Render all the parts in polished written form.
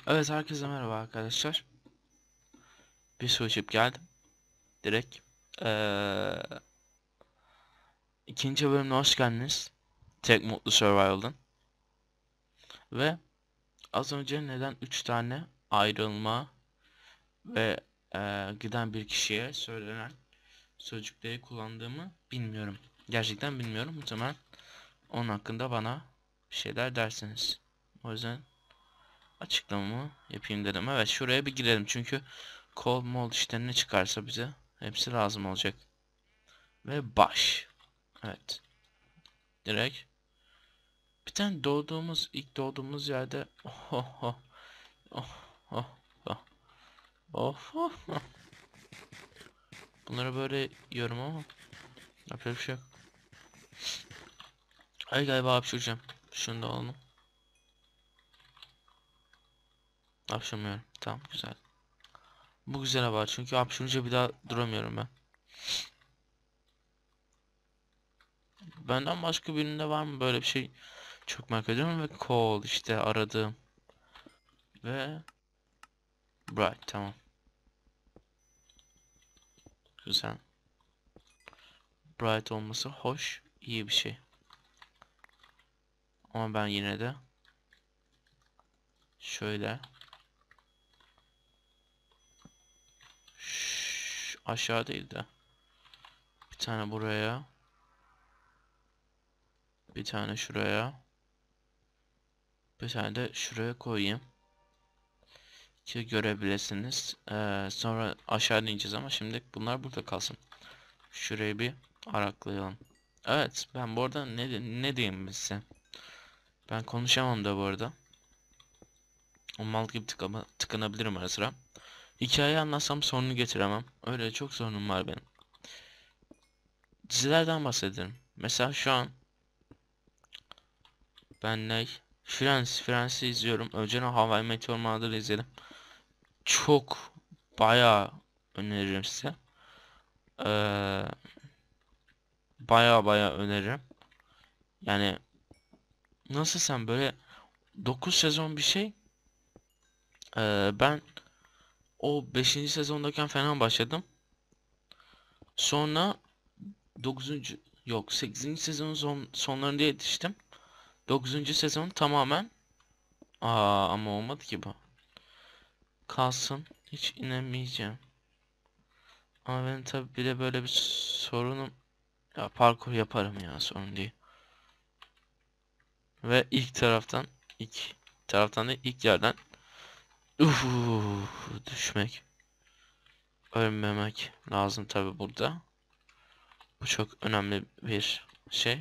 Evet, herkese merhaba arkadaşlar. Bir su içip geldim. Direkt. Ee, ikinci bölümüne hoş geldiniz. Tek Mutlu Survival'dan. Ve az önce neden 3 tane ayrılma ve giden bir kişiye söylenen sözcükleri kullandığımı bilmiyorum. Gerçekten bilmiyorum. Muhtemelen onun hakkında bana bir şeyler dersiniz. O yüzden açıklamamı yapayım dedim. Evet, şuraya bir girelim çünkü kol mol işte ne çıkarsa bize hepsi lazım olacak. Ve baş. Evet. Direkt. Bir tane ilk doğduğumuz yerde oh oh oh oh oh oh oh oh oh. Bunları böyle yiyorum ama yapacak bir şey yok. Ay galiba hapşuracağım. Şunu da alalım. Hapşurmuyorum. Tamam, güzel. Bu güzel haber çünkü hapşurunca bir daha duramıyorum ben. Benden başka birinde var mı böyle bir şey? Çok merak ediyorum ve call işte aradığım. Ve bright, tamam. Güzel. Bright olması hoş, iyi bir şey. Ama ben yine de şöyle aşağı değil de bir tane buraya, bir tane şuraya, bir tane de şuraya koyayım ki görebilirsiniz. Sonra aşağı ineceğiz ama şimdi bunlar burada kalsın. Şurayı bir araklayalım. Evet, ben bu arada ne diyeyim size? Ben konuşamam da bu arada. O mal gibi tıkanabilirim ara sıra. Hikayeyi anlatsam sorunu getiremem. Öyle çok sorunum var benim. Dizilerden bahsedelim. Mesela şu an ben ne? Friends'i izliyorum. Önceden How I Met Your Mother'ı izledim. Çok bayağı öneririm size. Ee, bayağı öneririm. Yani nasıl sen böyle 9 sezon bir şey. Ben o beşinci sezondayken falan başladım. Sonra dokuzuncu, yok, sekizinci sezonun sonlarında yetiştim. Dokuzuncu sezon tamamen ama olmadı ki bu. Kalsın, hiç inemeyeceğim. Ama benim tabi bir de böyle bir sorunum. Ya parkur yaparım ya, sorun değil. Ve ilk taraftan da ilk yerden uf, düşmek, ölmemek lazım tabi burada. Bu çok önemli bir şey.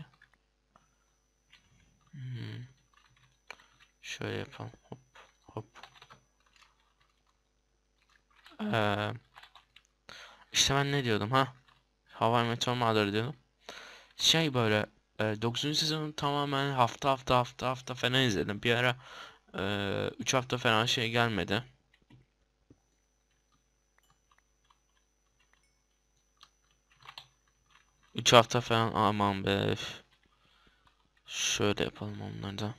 Hmm, şöyle yapalım. Hop hop. Ee, işte ben ne diyordum ha? How I Met Your Mother diyordum. Şey böyle 9. sezonu tamamen hafta falan izledim. Bir ara 3 hafta falan şey gelmedi. 3 hafta falan, aman be. Üf. Şöyle yapalım onları da.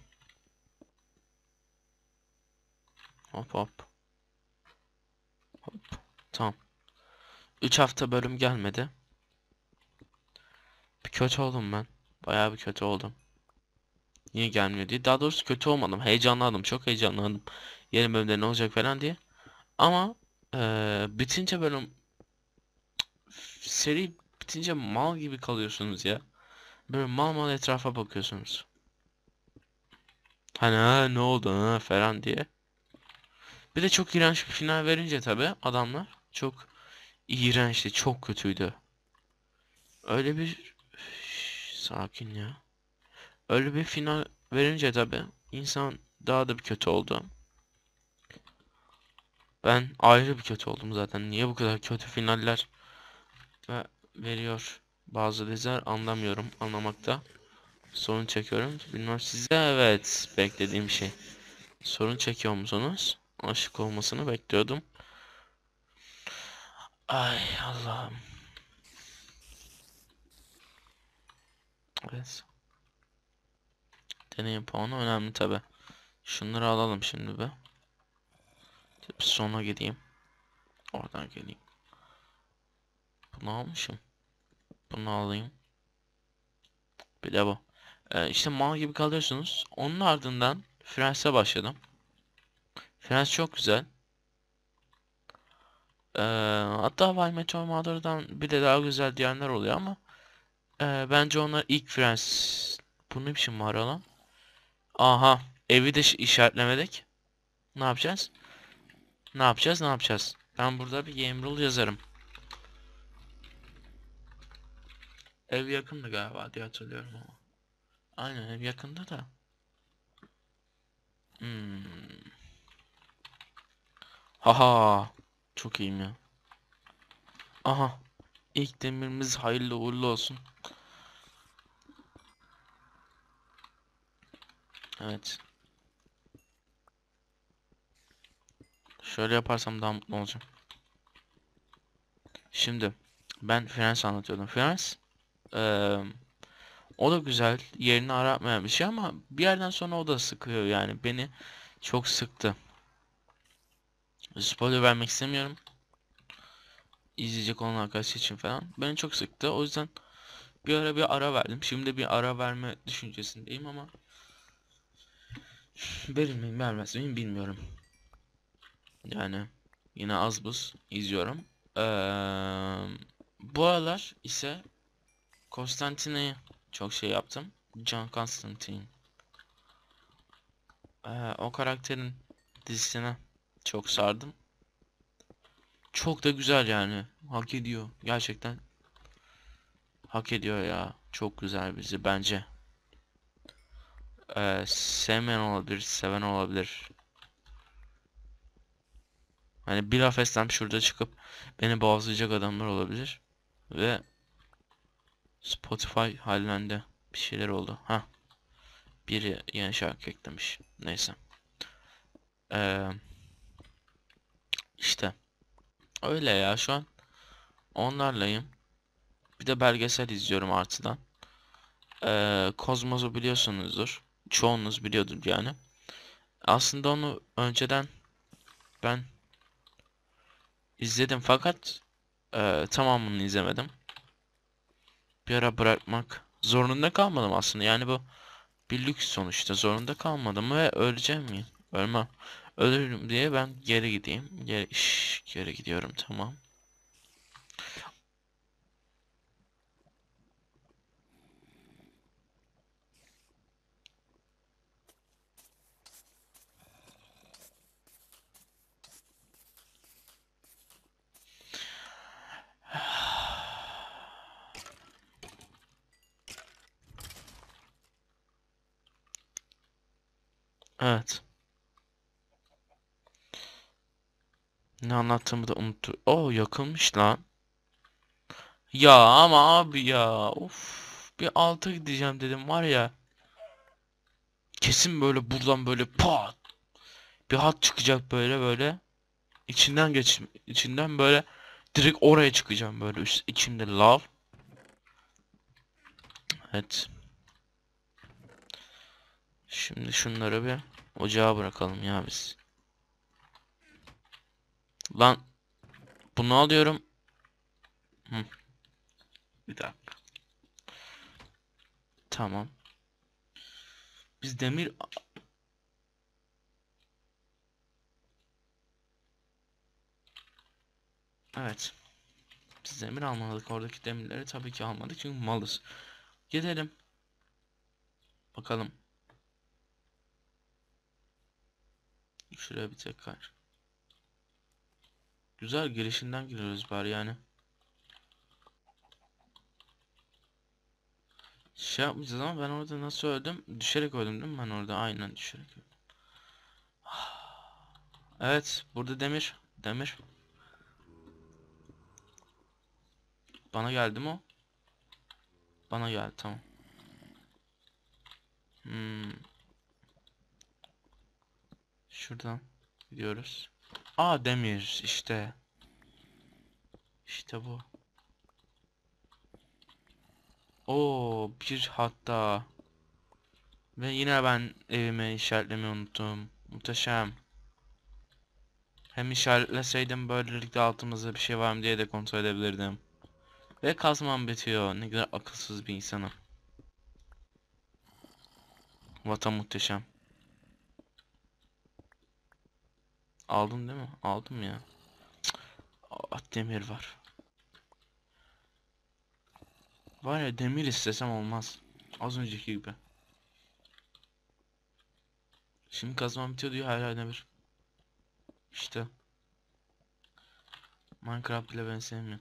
Hop hop hop. Tamam. 3 hafta bölüm gelmedi. Bir kötü oldum ben. Bayağı bir kötü oldum. Niye gelmiyor diye. Daha doğrusu kötü olmadım. Heyecanlandım. Çok heyecanlandım. Yeni bölümde ne olacak falan diye. Ama bitince bölüm, seri bitince mal gibi kalıyorsunuz ya. Böyle mal mal etrafa bakıyorsunuz. Hani ha, ne oldu ha falan diye. Bir de çok iğrenç bir final verince tabi adamlar çok iğrençti. Çok kötüydü. Öyle bir sakin ya. Öyle bir final verince tabi insan daha da bir kötü oldu. Ben ayrı bir kötü oldum zaten. Niye bu kadar kötü finaller veriyor bazı diziler, anlamıyorum. Anlamakta sorun çekiyorum. Bilmem size, evet, beklediğim şey. Sorun çekiyor musunuz? Aşık olmasını bekliyordum. Ay Allah'ım. Evet. Deneyim puanı önemli tabi. Şunları alalım şimdi be. Sona gideyim. Oradan geleyim. Bunu almışım. Bunu alayım. Bir de bu. İşte mal gibi kalıyorsunuz. Onun ardından Friends'e başladım. Friends çok güzel. Hatta How I Met Your Mother'dan bir de daha güzel diyenler oluyor ama bence onlar ilk Friends. Bu ne biçim var lan? Aha. Evi de işaretlemedik. Ne yapacağız? Ne yapacağız? Ne yapacağız? Ben burada bir Yemrul yazarım. Ev yakındı galiba diye hatırlıyorum ama. Aynen ev yakında da. Hmm. Haha. Çok iyiyim ya. Aha. İlk demirimiz hayırlı uğurlu olsun. Evet. Şöyle yaparsam daha mutlu olacağım. Şimdi ben Friends anlatıyordum. Friends o da güzel. Yerini aratmayan bir şey ama bir yerden sonra o da sıkıyor yani. Beni çok sıktı. Spoiler vermek istemiyorum. İzleyecek olan arkadaşlar için falan. Beni çok sıktı. O yüzden bir ara verdim. Şimdi bir ara verme düşüncesindeyim ama verir miyim vermez miyim bilmiyorum. Yani yine az buz izliyorum. Bu aralar ise Konstantine'yi çok şey yaptım. John Constantine. O karakterin dizisine çok sardım. Çok da güzel yani. Hak ediyor. Gerçekten hak ediyor ya. Çok güzel bir dizi bence. Sevmeyen olabilir, seven olabilir. Hani bir laf etsem şurada çıkıp beni boğazlayacak adamlar olabilir. Ve Spotify halinde bir şeyler oldu. Ha, biri yeni şarkı eklemiş. Neyse. Ee, işte öyle ya şu an onlarlayım. Bir de belgesel izliyorum artıdan. Kozmos'u biliyorsunuzdur. Çoğunuz biliyordur yani. Aslında onu önceden ben izledim fakat tamamını izlemedim. Bir ara bırakmak zorunda kalmadım aslında. Yani bu bir lüks sonuçta. Zorunda kalmadım ve öleceğim mi? Ölmem. Ölürüm diye ben geri gideyim. Geri gidiyorum tamam. Evet. Ne anlattığımı da unuttu. Oo yakılmış lan. Ya ama abi ya. Of. Bir alta gideceğim dedim var ya. Kesin böyle buradan böyle pat. Bir hat çıkacak böyle böyle. İçinden böyle direkt oraya çıkacağım böyle içimde lav. Evet. Şimdi şunları bir ocağa bırakalım ya biz. Lan bunu alıyorum. Hı, bir dakika. Tamam. Biz demir evet. Biz demir almadık. Oradaki demirleri tabii ki almadık çünkü malız. Gidelim. Bakalım. Şuraya bir tekrar. Güzel girişinden giriyoruz bari yani. Şey yapmayacağız ama ben orada nasıl öldüm? Düşerek öldüm değil mi ben orada? Aynen düşerek öldüm. Evet, burada demir. Demir. Bana geldi mi o? Bana geldi tamam. Hmm, şuradan gidiyoruz. Aa demir işte. İşte bu. Oo bir hatta. Ve yine ben evime işaretlemeyi unuttum. Muhteşem. Hem işaretleseydim böylelikle altımızda bir şey var mı diye de kontrol edebilirdim. Ve kazmam bitiyor. Ne kadar akılsız bir insanım. Vatan muhteşem. Aldın değil mi? Aldım ya. Demir var. Var ya, demir istesem olmaz. Az önceki gibi. Şimdi kazmam bitiyor diyor, hala demir. İşte. Minecraft bile ben sevmiyorum.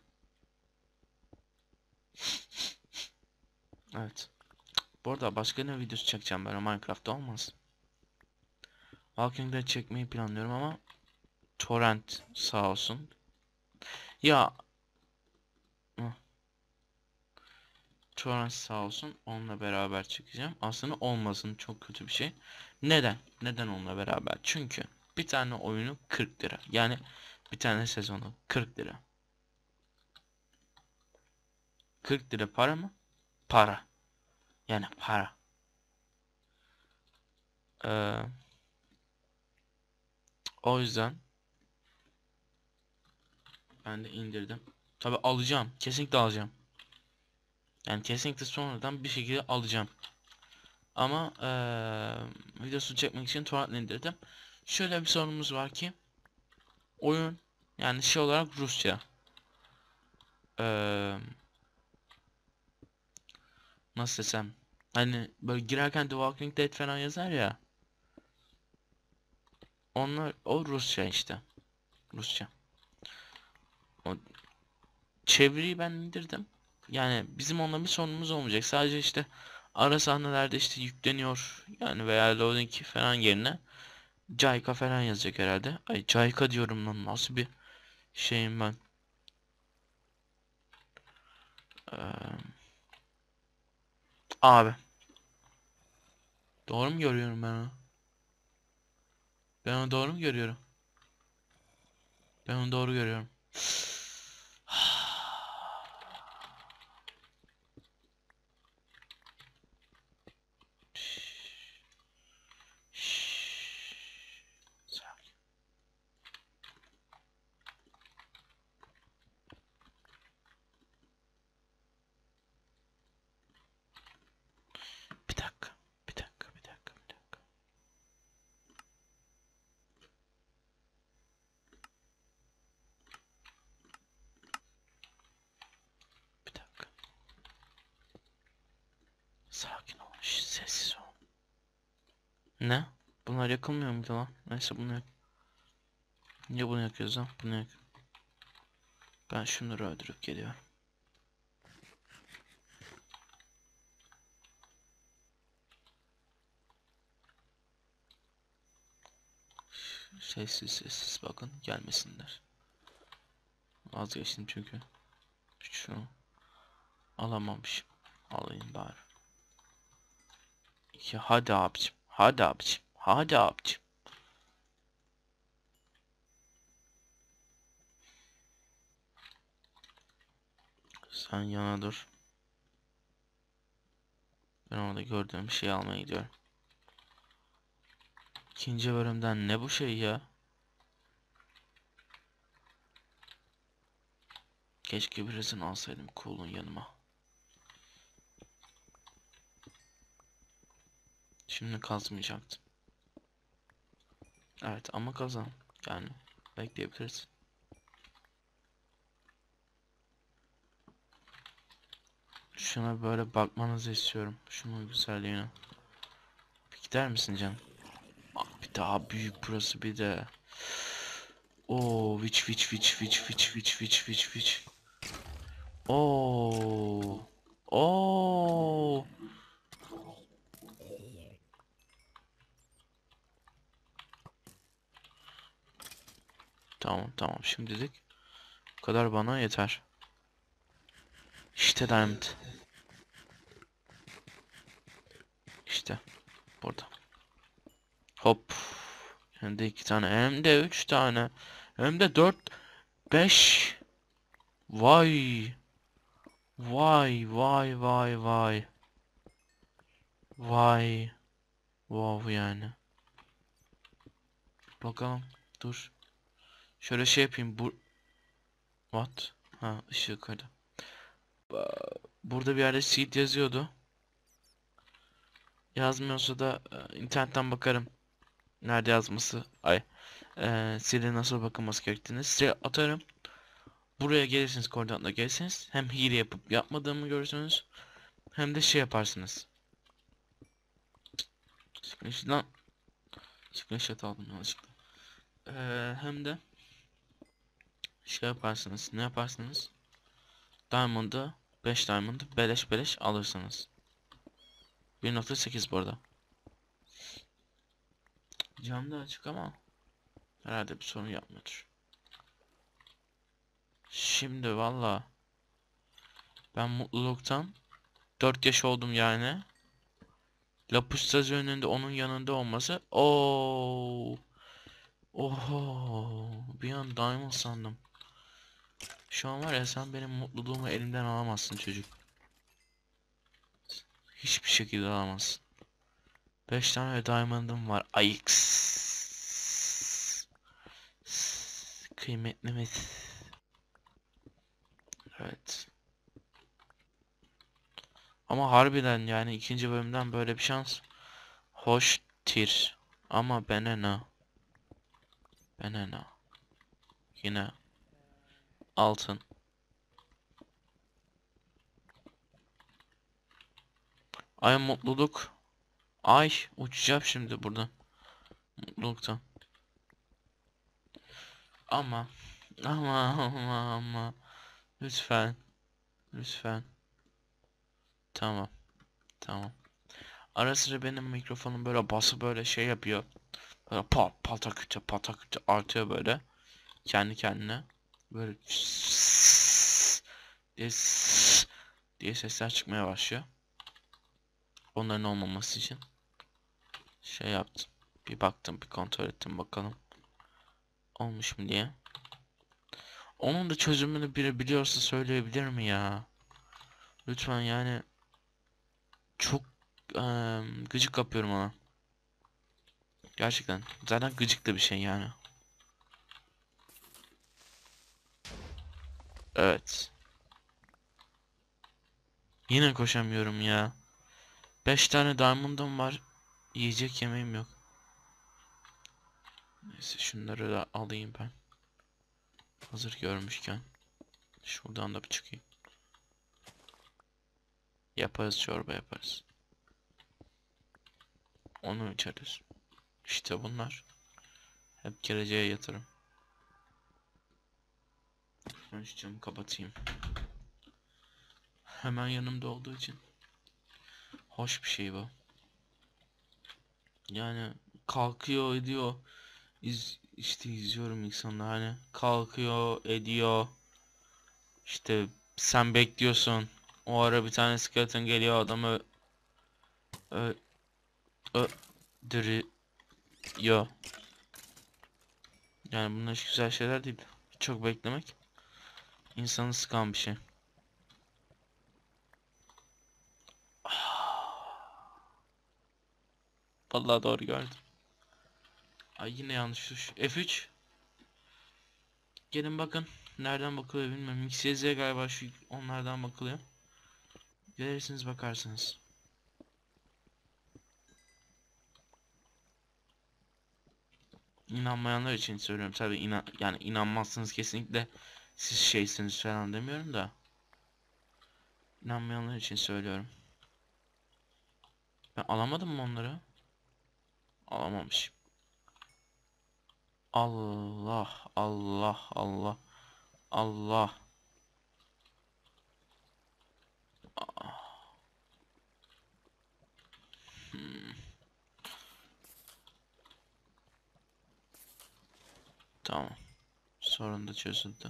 Evet. Bu arada başka ne videosu çekeceğim ben, Minecraft'ta olmaz. Walking Dead çekmeyi planlıyorum ama torrent sağ olsun. Ya torrent sağ olsun, onunla beraber çekeceğim. Aslında olmasın, çok kötü bir şey. Neden? Neden onunla beraber? Çünkü bir tane oyunu 40 lira. Yani bir tane sezonu 40 lira. 40 lira para mı? Para. Yani para. Ee, O yüzden ben de indirdim. Tabi alacağım. Kesinlikle alacağım. Yani kesinlikle sonradan bir şekilde alacağım. Ama videosunu çekmek için torrent indirdim. Şöyle bir sorunumuz var ki oyun, yani şey olarak Rusça. Eee Nasıl desem, hani böyle girerken The Walking Dead falan yazar ya, onlar o Rusça işte. Rusça. O çeviriyi ben indirdim. Yani bizim onunla bir sorunumuz olmayacak. Sadece işte ara sahnelerde işte yükleniyor yani, veya loading falan yerine Cayka falan yazacak herhalde. Ay, Cayka diyorum lan, nasıl bir şeyim ben. Ee, Abi doğru mu görüyorum ben onu? Ben onu doğru mu görüyorum? Ben onu doğru görüyorum. Sakin. Bir dakika. Bir dakika. Bir dakika. Bir dakika. Bir dakika. Sakin ol. Sessiz ol. Ne? Bunlar yakılmıyor muydu lan? Neyse, bunu yak. Niye bunu yakıyoruz lan? Bunu yak. Ben şunları öldürüp geliyorum. Sessiz sessiz bakın, gelmesinler. Vazgeçtim çünkü. Şunu alamamışım. Alayım bari. Ya hadi abicim. Hadi abicim. Hadi abicim. Sen yana dur. Ben orada gördüğüm bir şey almaya gidiyorum. İkinci bölümden ne bu şey ya? Keşke birisini alsaydım cool'un yanıma. Şimdi kazmayacaktım. Evet ama kazan. Yani bekleyebiliriz. Şuna böyle bakmanızı istiyorum. Şunun güzelliğine. Bir gider misin canım? Ah, bir daha büyük burası bir de. Oo, viç. Oo. Oo. Tamam tamam, şimdilik bu kadar bana yeter. İşte diamond. İşte burada. Hop. Hem de iki tane, hem de üç tane, hem de dört, beş. Vay. Vay. Vay. Wow yani. Bakalım. Dur. Şöyle şey yapayım. What? Ha, ışığı kaydı. Burada bir yerde seed yazıyordu. Yazmıyorsa da internetten bakarım. Nerede yazması? Seed'e nasıl bakılması gerektiğini size atarım. Buraya gelirsiniz, koordinatla gelirsiniz. Hem hile yapıp yapmadığımı görürsünüz. Hem de şey yaparsınız. Screenshot'dan screenshot aldım yanlışlıkla. Hem de şey yaparsınız. Ne yaparsınız? Diamond'ı 5 Diamond'ı beleş beleş alırsınız. 1.8 bu arada. Cam da açık ama herhalde bir sorun yapmıyordur. Şimdi valla ben mutluluktan 4 yaş oldum yani. Lapustaj önünde onun yanında olması. Oo. Oho. Bir an Diamond sandım. Şu an var ya, sen benim mutluluğumu elimden alamazsın çocuk. Hiçbir şekilde alamazsın. 5 tane Diamond'ım var. Ayıks. Kıymetlimiz. Evet. Ama harbiden yani ikinci bölümden böyle bir şans. Hoştir. Ama banana. Banana. Yine altın. Ay mutluluk. Ay uçacağım şimdi buradan. Mutluluktan. Ama ama lütfen lütfen. Tamam tamam. Ara sıra benim mikrofonum böyle bası böyle şey yapıyor. Böyle pataküte pataküte artıyor böyle. Kendi kendine. Böyle diye, diye sesler çıkmaya başlıyor. Onların olmaması için şey yaptım. Bir baktım, bir kontrol ettim bakalım olmuş mu diye. Onun da çözümünü biri biliyorsa söyleyebilir mi ya? Lütfen yani, çok gıcık kapıyorum ona. Gerçekten. Zaten gıcık da bir şey yani. Evet. Yine koşamıyorum ya. 5 tane diamond'ım var. Yiyecek yemeğim yok. Neyse şunları da alayım ben. Hazır görmüşken. Şuradan da bir çıkayım. Yaparız, çorba yaparız. Onu içeriz. İşte bunlar. Hep geleceğe yatırım. Ben şu camı kapatayım. Hemen yanımda olduğu için. Hoş bir şey bu. Yani kalkıyor ediyor. İşte izliyorum insanlar, hani kalkıyor ediyor. İşte sen bekliyorsun. O ara bir tane skeleton geliyor, adamı ö, öldürüyor. Yani bunlar hiç güzel şeyler değil. Çok beklemek insanı sıkan bir şey. Vallahi doğru gördüm. Ay yine yanlış tuş. F3. Gelin bakın. Nereden bakılıyor bilmiyorum. XYZ galiba, şu onlardan bakılıyor. Gelirsiniz bakarsınız. İnanmayanlar için söylüyorum. Tabii yani inanmazsınız kesinlikle. Siz şeysiniz falan demiyorum da. İnanmayanlar için söylüyorum. Ben alamadım mı onları? Alamamış. Allah Allah Allah Allah. Hmm, tamam. Sorun da çözüldü.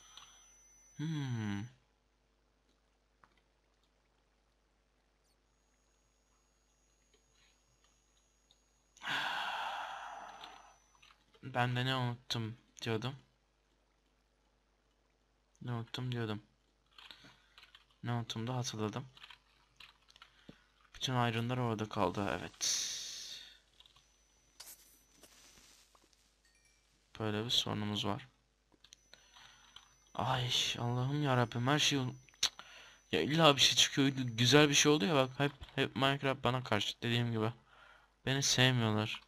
Hmm. Ben de ne unuttum diyordum. Ne unuttum diyordum. Ne unuttum da hatırladım. Bütün ayrımlar orada kaldı. Evet. Böyle bir sorunumuz var. Ay Allah'ım ya Rabbim, her şey ya illa bir şey çıkıyor. Güzel bir şey oldu ya, bak hep Minecraft bana karşı, dediğim gibi. Beni sevmiyorlar.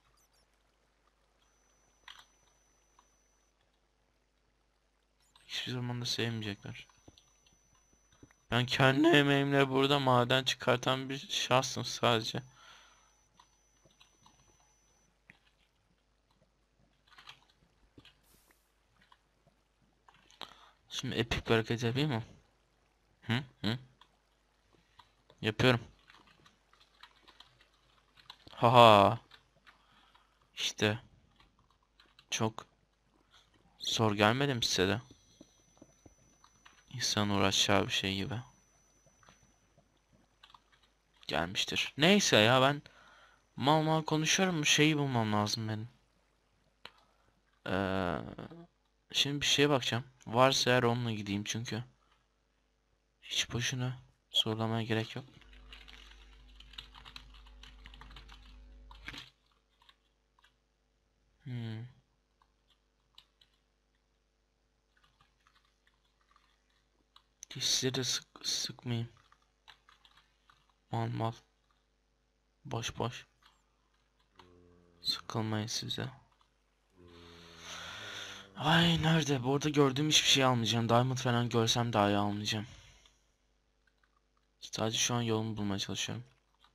Hiçbir zaman da sevmeyecekler. Ben kendi emeğimle burada maden çıkartan bir şahsım sadece. Şimdi epik bir hareket yapayım mı? Hı hı. Yapıyorum. Haha. İşte çok zor gelmedi mi size de? İnsan uğraşacağı bir şey gibi. Gelmiştir. Neyse ya, ben mal mal konuşuyorum. Şeyi bulmam lazım benim. Ee, Şimdi bir şeye bakacağım. Varsa eğer onunla gideyim çünkü. Hiç boşuna zorlamaya gerek yok. Hmm. Sizleri de sıkmayayım. Mal mal. Boş boş. Sıkılmayın size. Ay nerede? Bu arada gördüğüm hiçbir şey almayacağım. Diamond falan görsem daha iyi almayacağım. Sadece şu an yolumu bulmaya çalışıyorum.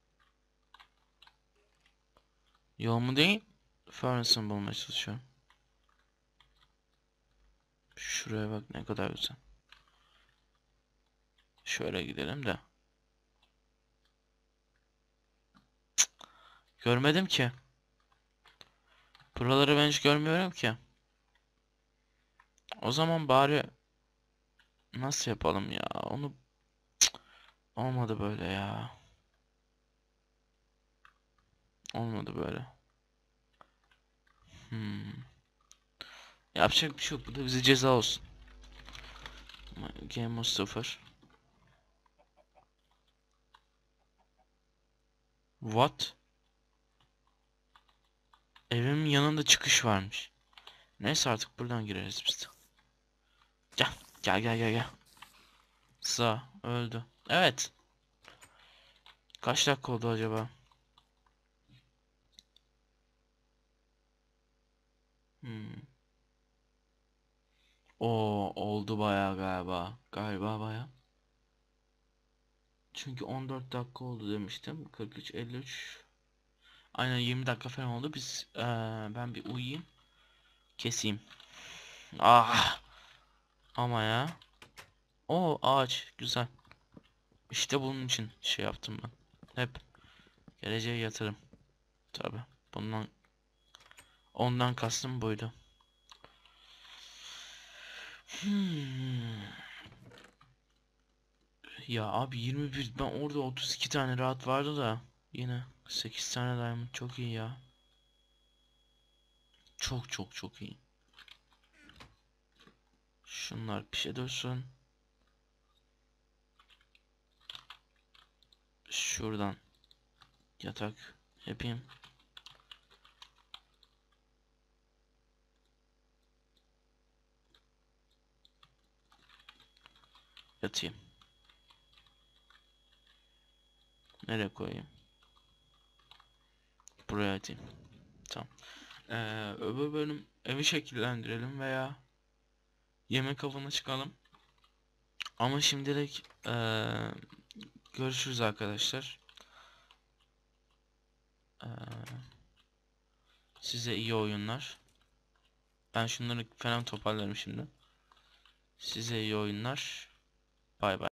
Yolumu değil, Furnace'ımı bulmaya çalışıyorum. Şuraya bak ne kadar güzel. Şöyle gidelim de. Görmedim ki. Buraları ben hiç görmüyorum ki. O zaman bari nasıl yapalım ya? Onu olmadı böyle ya. Olmadı böyle. Hmm. Yapacak bir şey yok. Bu da bize ceza olsun. Game of 0. What? Evimin yanında çıkış varmış. Neyse artık buradan gireriz biz de. Gel. Gel. Sağ öldü. Evet. Kaç dakika oldu acaba? Hmm. O oldu bayağı galiba. Galiba bayağı. Çünkü 14 dakika oldu demiştim. 43, 53. Aynen 20 dakika falan oldu. Ben bir uyuyayım. Keseyim. Ah ama ya. O ağaç güzel. İşte bunun için şey yaptım ben. Hep geleceğe yatırım. Tabi. Bundan ondan kastım buydu. Hmm. Ya abi 21, ben orada 32 tane rahat vardı da yine 8 tane diamond çok iyi ya. Çok iyi. Şunlar pişe dursun. Şuradan yatak yapayım. Yatayım. Nereye koyayım? Buraya atayım. Tamam. Öbür bölüm evi şekillendirelim veya yemek avına çıkalım. Ama şimdilik görüşürüz arkadaşlar. Ee, Size iyi oyunlar. Ben şunları falan toparlarım şimdi. Size iyi oyunlar. Bay bay.